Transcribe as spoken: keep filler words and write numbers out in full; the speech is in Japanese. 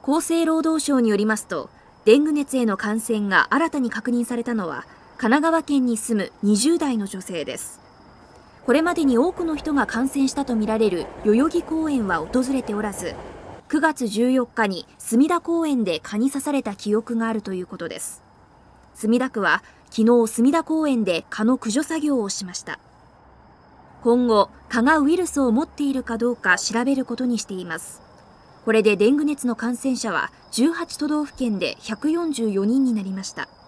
厚生労働省によりますと、デング熱への感染が新たに確認されたのは神奈川県に住むにじゅう代の女性です。これまでに多くの人が感染したとみられる代々木公園は訪れておらず、くがつじゅうよっかに隅田公園で蚊に刺された記憶があるということです。墨田区は昨日隅田公園で蚊の駆除作業をしました。今後、蚊がウイルスを持っているかどうか調べることにしています。これでデング熱の感染者はじゅうはち都道府県でひゃくよんじゅうよにんになりました。